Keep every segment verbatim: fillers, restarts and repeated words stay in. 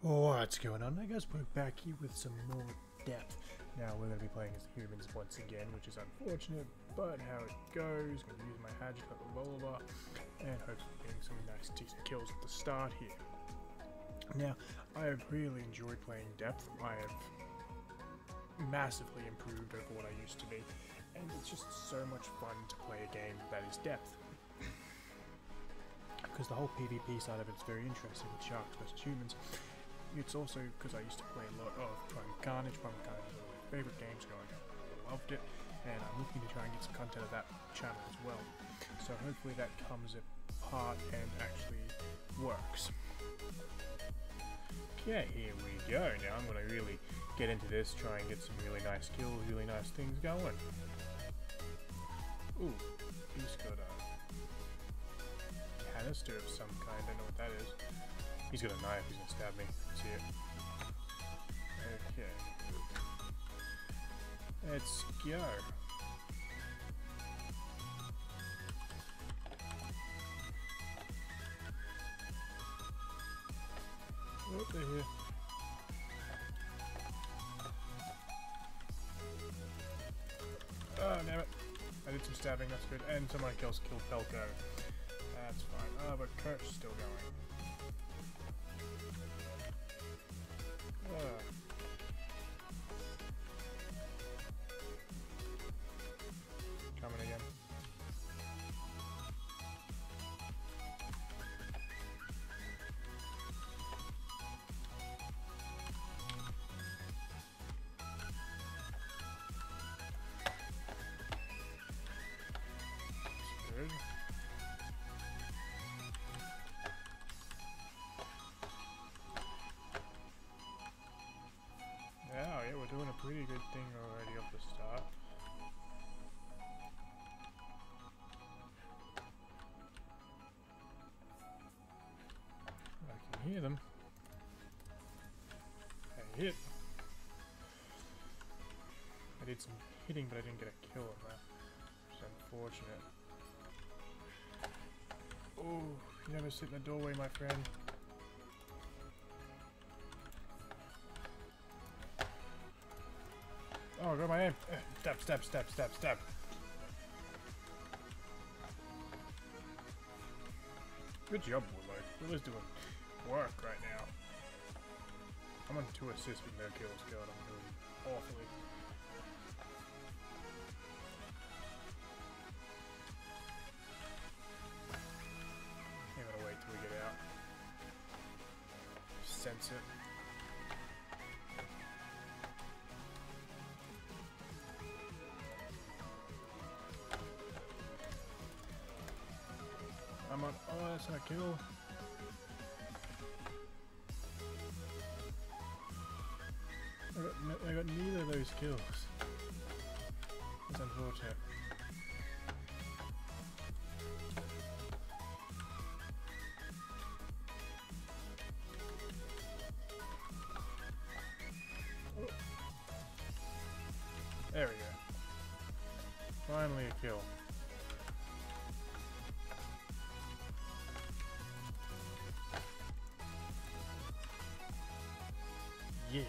What's going on? I guess we're back here with some more depth. Now we're going to be playing as humans once again, which is unfortunate, but how it goes. I'm going to use my Hadget revolver and hopefully getting some nice decent kills at the start here. Now, I have really enjoyed playing depth. I have massively improved over what I used to be, and it's just so much fun to play a game that is depth. Because the whole PvP side of it's very interesting with sharks versus humans. It's also because I used to play a lot of Primal Carnage. Primal Carnage is one of my favourite games growing up. I loved it, and I'm looking to try and get some content of that channel as well. So hopefully that comes apart and actually works. Okay, here we go. Now I'm going to really get into this, try and get some really nice kills, really nice things going. Ooh, he's got a canister of some kind. I don't know what that is. He's got a knife. He's gonna stab me. See it? Okay. Let's go. Oh, they're here. Oh, damn it. I did some stabbing, that's good. And someone else killed Pelko. That's fine. Oh, but Kurt's still going. Uh. Coming again. That's good. Yeah, yeah, we're doing a pretty good thing already off the start. I can hear them. I hit. I did some hitting, but I didn't get a kill on that, which is unfortunate. Oh, you never sit in the doorway, my friend. Oh, I got my aim. Stab, stab, stab, stab, stab. Good job, Warlord. Willow's doing work right now. I'm on two assists with no kills. God, I'm doing awfully. I'm gonna wait till we get out. Sense it. I'm on. Oh, that's not a kill. I got, no, I got neither of those kills. It's unfortunate. Oh. There we go. Finally a kill. Yeah.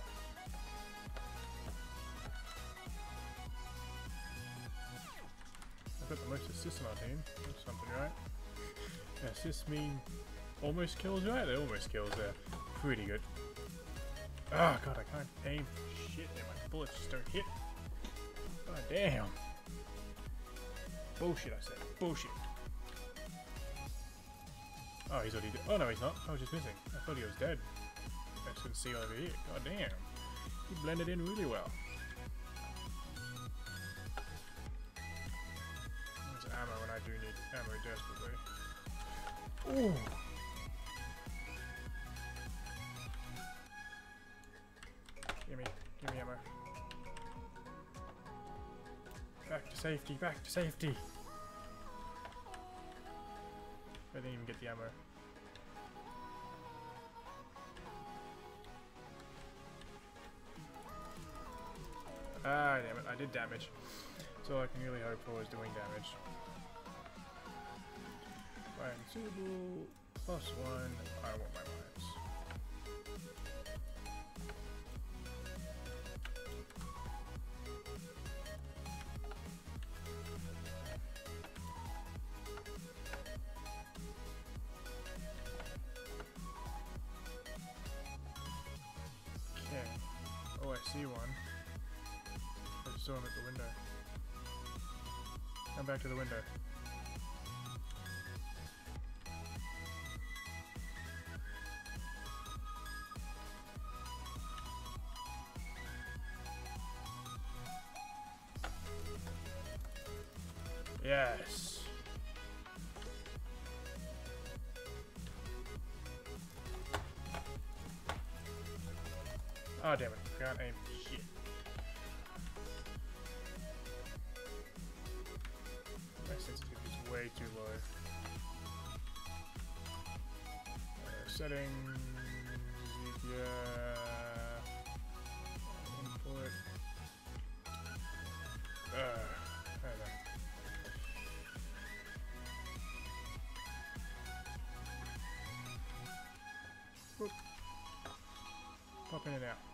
I've got the most assists on our team. That's something, right? Assists mean almost kills, right? They're almost kills there. Pretty good. Oh god, I can't aim. Shit, man, my bullets just don't hit. God damn. Bullshit, I said. Bullshit. Oh, he's already dead. Oh no, he's not. I was just missing. I thought he was dead. I just couldn't see over here. God damn. He blended in really well. There's ammo when I do need ammo desperately. Ooh. Gimme, gimme ammo. Back to safety, back to safety. I didn't even get the ammo. Ah, damn it, I did damage. So I can really hope for is doing damage. Fire and suitable, plus one, I want my lives. see one. I just saw him at the window. Come back to the window. Yes. Oh damn it! Can't aim. Shit. My sensitivity is way too low. Uh, settings. Yeah. Input. Uh, I don't know. Boop. Pop in and out.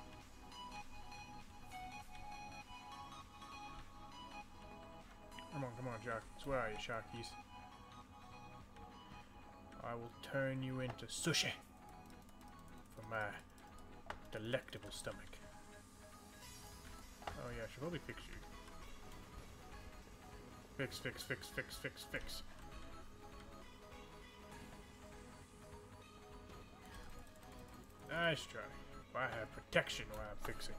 Come on, come on, Sharkies. Where are you, Sharkies? I will turn you into sushi for my delectable stomach. Oh yeah, I should probably fix you. Fix, fix, fix, fix, fix, fix. Nice try. I have protection while I'm fixing.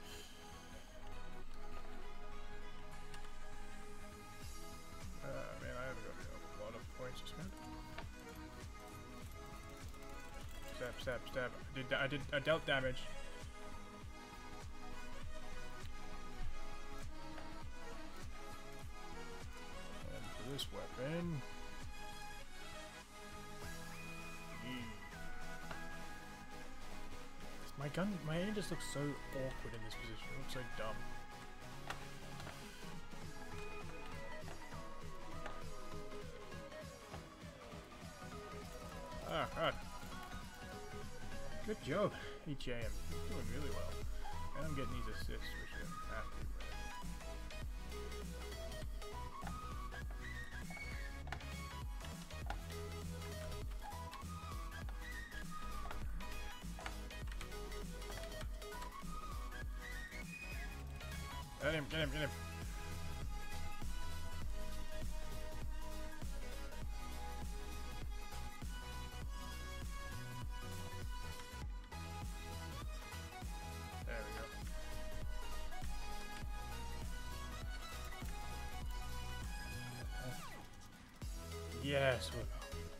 Uh, man, I haven't got a lot of points this man. Stab, stab, stab. I did, I did, I dealt damage. And to this weapon. My gun, my aim just looks so awkward in this position. It looks so dumb. Ah, ah. Good job, H A M. Doing really well. And I'm getting these assists, which I'm happy with. Get him, get him, get him. There we go. Yes, we'll go.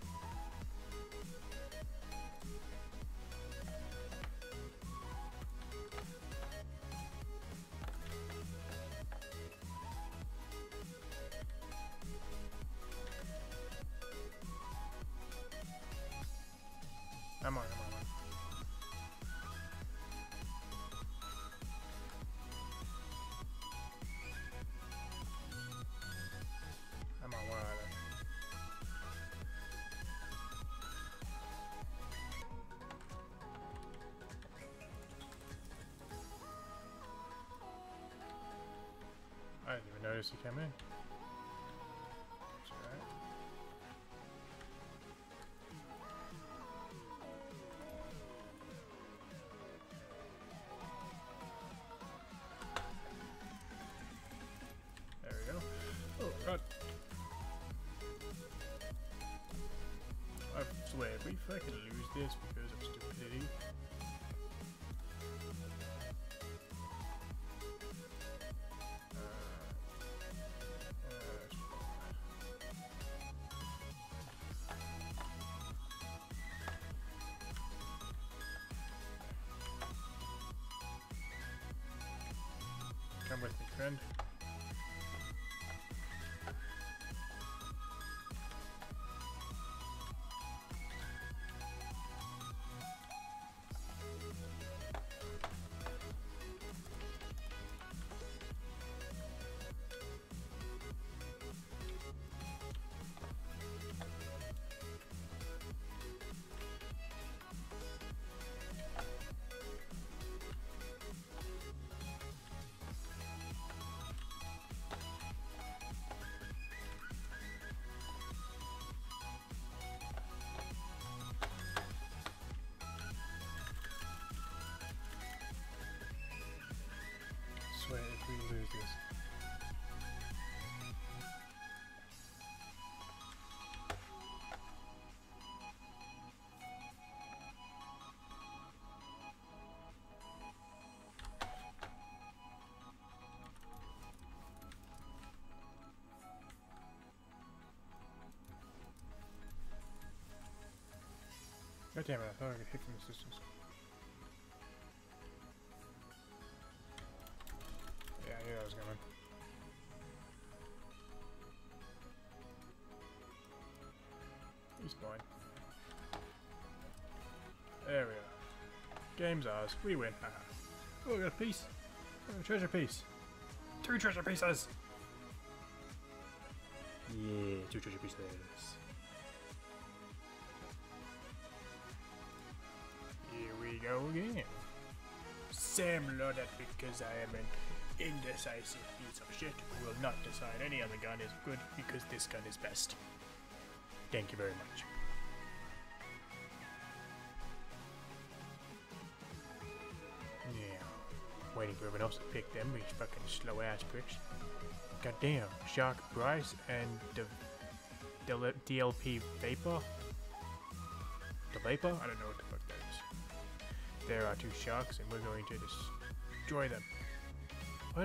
Come on, come on, come on. Come on, where are they? I didn't even notice he came in. That's alright. There we go. Oh god. I swear, if we fucking lose this because of stupidity. Come with me, friend. God damn it, I thought I could hit from the distance. Yeah, I knew that was coming. Respawn. There we are. Game's ours. We win. Haha. Oh, we got a piece. Oh, a treasure piece. Two treasure pieces! Yeah, two treasure pieces. Here we go again. Sam Lodet, because I am an indecisive piece of shit who will not decide any other gun is good because this gun is best. Thank you very much. Yeah. Waiting for everyone else to pick them, these fucking slow ass pricks. Goddamn, Shark Bryce and the D L P Vapor? The Vapor? I don't know what the fuck that is. There are two sharks and we're going to destroy them. What?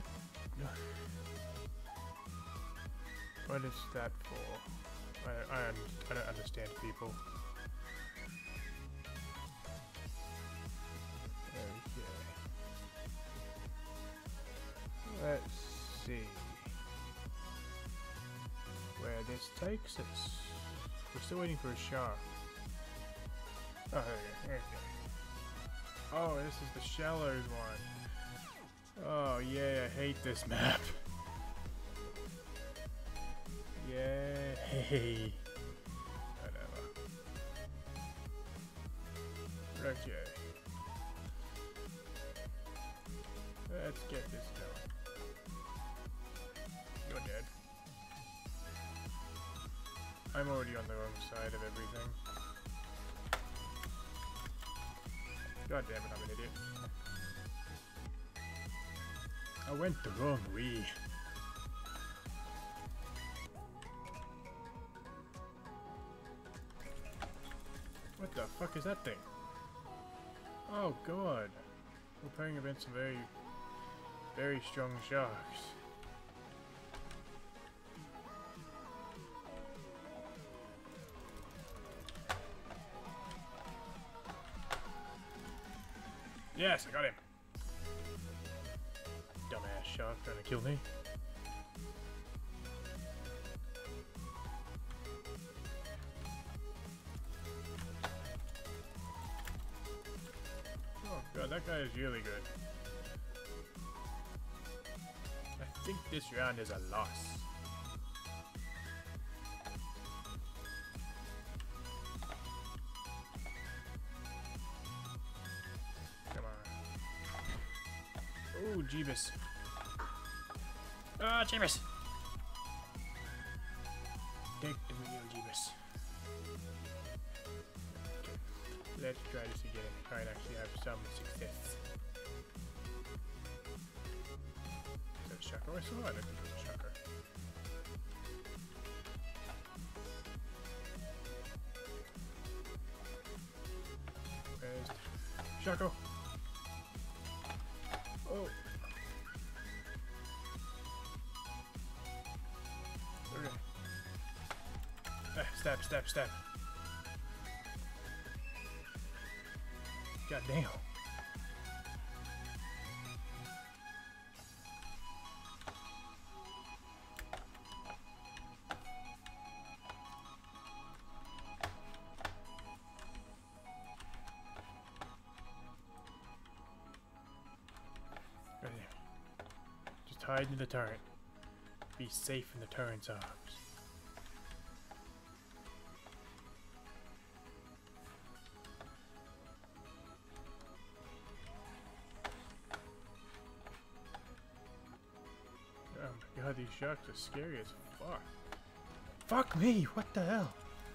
What is that for? I, I, I don't understand people. Okay. Let's see where this takes us. We're still waiting for a shark. Oh, okay, okay. Oh, this is the Shallows one. Oh, yeah, I hate this map. Yay. Whatever. Okay. Let's get this going. You're dead. I'm already on the wrong side of everything. God damn it, I'm an idiot. I went the wrong way. What the fuck is that thing? Oh god. We're playing against some very, very strong sharks. Yes, I got him. Dumbass shark trying to kill me. Oh god, that guy is really good. I think this round is a loss. Oh, Jeebus. Ah, Jeebus! Take the wheel, Jeebus. Okay, let's try this again and try and actually have some success. Is that a shocker I saw? I don't think it was a shocker. Where's the shocker? Oh. Okay. Ah, stab, stab, stab. God damn. Just hide in the turret. Be safe in the turret's arms. Oh my god, these sharks are scary as fuck. Fuck me, what the hell?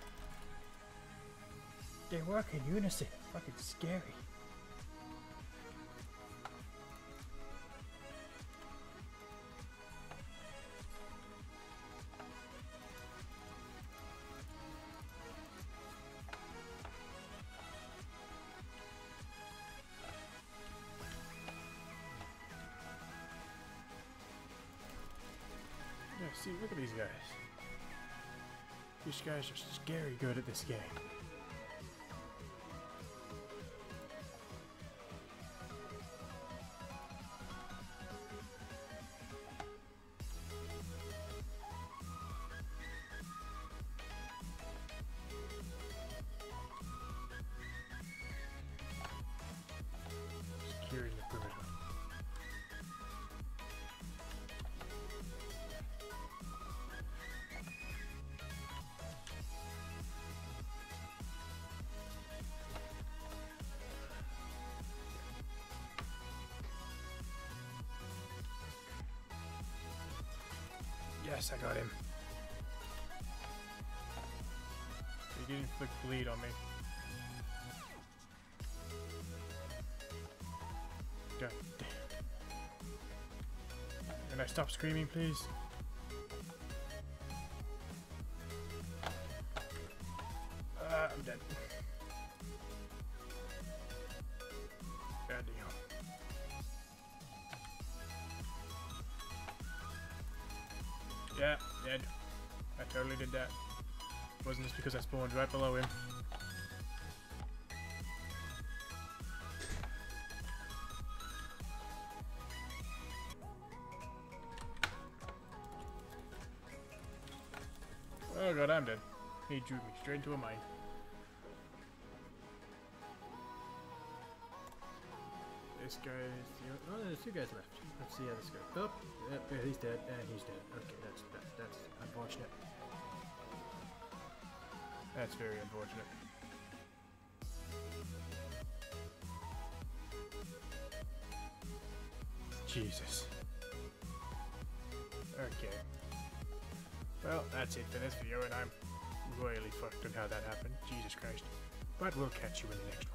They work in unison. Fucking scary. Yeah, see, look at these guys. These guys are scary good at this game. Yes, I got him. He didn't inflict bleed on me. God damn. Can I stop screaming, please? Uh, I'm dead. God damn. Yeah, dead. I totally did that. Wasn't just because I spawned right below him. Oh god, I'm dead. He drew me straight into a mine. This guy is the... Oh, there's two guys left. Let's see how this goes. Oh, yep, yeah, he's dead, and he's dead. Okay, that's that, that's unfortunate. That's very unfortunate. Jesus. Okay. Well, that's it for this video, and I'm royally fucked on how that happened. Jesus Christ. But we'll catch you in the next one.